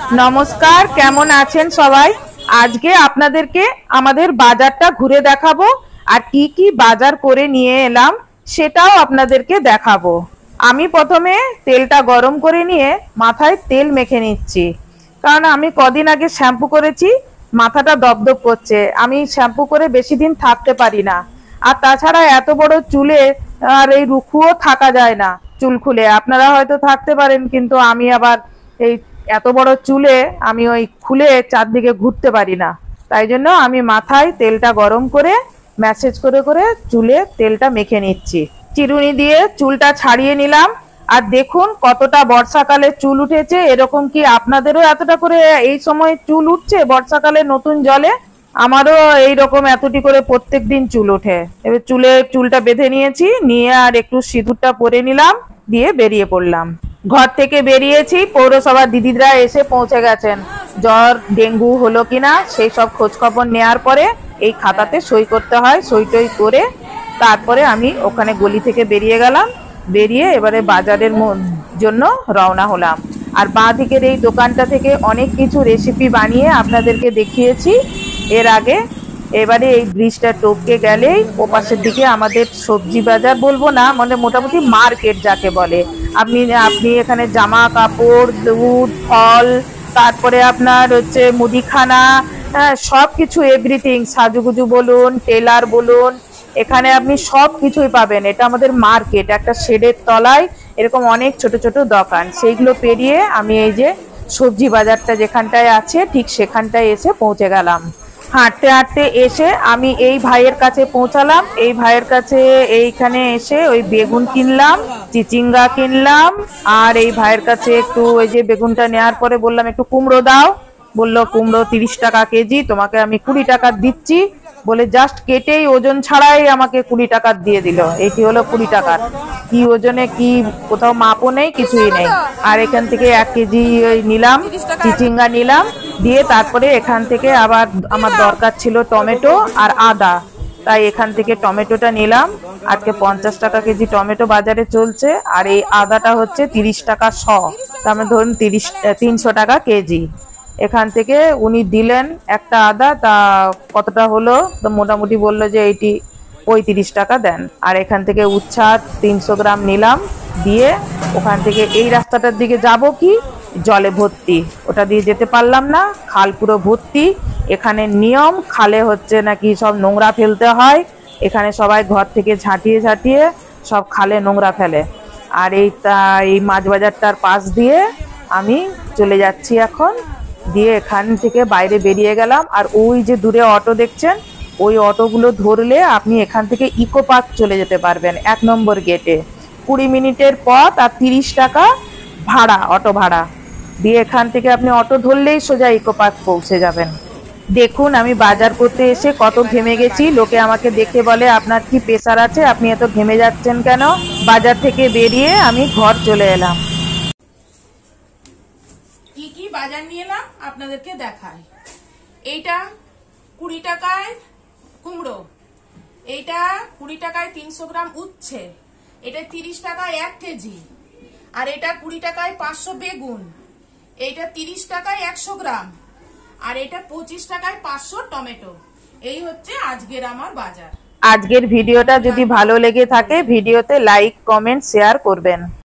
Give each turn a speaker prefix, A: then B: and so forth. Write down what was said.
A: নমস্কার, কেমন আছেন সবাই? আজকে আপনাদেরকে আমাদের বাজারটা ঘুরে দেখাবো আর কি কি বাজার করে নিয়ে এলাম সেটাও আপনাদেরকে দেখাবো। আমি প্রথমে তেলটা গরম করে নিয়ে মাথায় তেল মেখে নিচ্ছি, কারণ আমি কদিন আগে শ্যাম্পু করেছি, মাথাটা দপদপ করছে। আমি শ্যাম্পু করে বেশি দিন থাকতে পারি না, আর তাছাড়া এত বড় চুলে আর এই রুখুও থাকা যায় না। চুল খুলে আপনারা হয়তো থাকতে পারেন, কিন্তু আমি আবার এই এত বড় চুলে আমি ওই খুলে চারদিকে ঘুরতে পারি না। তাই জন্য আমি মাথায় তেলটা গরম করে ম্যাসেজ করে করে চুলে তেলটা মেখে নিচ্ছি। চিরুনি দিয়ে চুলটা ছাড়িয়ে নিলাম। আর দেখুন কতটা বর্ষাকালে চুল উঠেছে। এরকম কি আপনাদেরও এতটা করে এই সময় চুল উঠছে বর্ষাকালে নতুন জলে? আমারও এইরকম এতটি করে প্রত্যেক দিন চুল ওঠে। এবার চুলটা বেঁধে নিয়েছি, নিয়ে আর একটু সিঁদুরটা পরে নিলাম, দিয়ে বেরিয়ে পড়লাম। ঘর থেকে বেরিয়েছি, পৌরসভার দিদিরা এসে পৌঁছে গেছেন। জ্বর ডেঙ্গু হলো কিনা সেই সব খোঁজ খবর নেওয়ার পরে এই খাতাতে সই করতে হয়। সই টই করে তারপরে আমি ওখানে গলি থেকে বেরিয়ে গেলাম। বেরিয়ে এবারে বাজারের জন্য রওনা হলাম। আর বাঁ দিকের এই দোকানটা থেকে অনেক কিছু রেসিপি বানিয়ে আপনাদেরকে দেখিয়েছি এর আগে। এবারে এই ব্রিজটা টপকে গেলেই ওপাশের দিকে আমাদের সবজি বাজার বলবো না, মানে মোটামুটি মার্কেট যাকে বলে। আপনি এখানে জামা কাপড়, দুধ, ফল, তারপরে আপনার হচ্ছে মুদিখানা, সব কিছু এভরিথিং, সাজুগুজু বলুন, টেলার বলুন, এখানে আপনি সব কিছুই পাবেন। এটা আমাদের মার্কেট, একটা শেডের তলায় এরকম অনেক ছোট ছোট দোকান। সেইগুলো পেরিয়ে আমি এই যে সবজি বাজারটা যেখানটায় আছে ঠিক সেখানটায় এসে পৌঁছে গেলাম। হাঁটতে হাঁটতে এসে আমি এই ভাইয়ের কাছে পৌঁছালাম। এই ভাইয়ের কাছে এইখানে এসে ওই বেগুন কিনলাম, চিচিঙ্গা কিনলাম। আর এই ভাইয়ের কাছে একটু ওই যে বেগুনটা নেওয়ার পরে বললাম একটু কুমড়ো দাও। বললো কুমড়ো 30 টাকা কেজি, তোমাকে আমি 20 টাকা দিচ্ছি বলে জাস্ট কেটেই ওজন ছাড়াই আমাকে 20 টাকা দিয়ে দিল। এটি হলো 20 টাকার। কি ওজনে কি কোথাও মাপও নেই, কিছুই নেই। আর এখান থেকে 1 কেজি নিলাম, চিচিঙ্গা নিলাম। দিয়ে তারপরে এখান থেকে আবার আমার দরকার ছিল টমেটো আর আদা, তাই এখান থেকে টমেটোটা নিলাম। আজকে 50 টাকা কেজি টমেটো বাজারে চলছে। আর এই আদাটা হচ্ছে 30 টাকা শ, তার মানে ধরুন 300 টাকা কেজি। এখান থেকে উনি দিলেন একটা আদা, তা কতটা হলো তো মোটামুটি বললো যে এইটি 35 টাকা দেন। আর এখান থেকে উচ্ছা 300 গ্রাম নিলাম। দিয়ে ওখান থেকে এই রাস্তাটার দিকে যাব কি জলে ভর্তি, ওটা দিয়ে যেতে পারলাম না, খাল পুরো ভর্তি। এখানে নিয়ম, খালে হচ্ছে নাকি সব নোংরা ফেলতে হয়। এখানে সবাই ঘর থেকে ঝাঁটিয়ে ঝাঁটিয়ে সব খালে নোংরা ফেলে। আর এই মাছ বাজারটার পাশ দিয়ে আমি চলে যাচ্ছি এখন। দিয়ে এখান থেকে বাইরে বেরিয়ে গেলাম। আর ওই যে দূরে অটো দেখছেন, ওই অটোগুলো ধরলে আপনি এখান থেকে ইকো পার্ক চলে যেতে পারবেন 1 নম্বর গেটে। 20 মিনিটের পথ আর 30 টাকা ভাড়া, অটো ভাড়া দিয়ে এখান থেকে আপনি অটো ধরলেই সোজা ইকো পার্ক পৌঁছে যাবেন। দেখুন আমি বাজার করতে এসে কত ঘেমে গেছি। লোকে আমাকে দেখে বলে আপনার কি প্রেসার আছে, আপনি এত ঘেমে যাচ্ছেন কেন? বাজার থেকে বেরিয়ে আমি ঘর চলে এলাম। কি কি বাজার নিয়ে এলাম আপনাদেরকে দেখাই। এইটা 20 টাকায় কুমড়ো, এইটা 20 টাকায় 300 গ্রাম উচ্ছে, এটা 30 টাকায় 1 কেজি, আর এটা 20 টাকায় 500 বেগুন, এইটা 30 টাকায় 100 গ্রাম, আর এটা 25 টাকায় 500 টমেটো। এই হচ্ছে আজকের আমার বাজার। আজকের ভিডিওটা যদি ভালো লেগে থাকে ভিডিওতে লাইক, কমেন্ট, শেয়ার করবেন।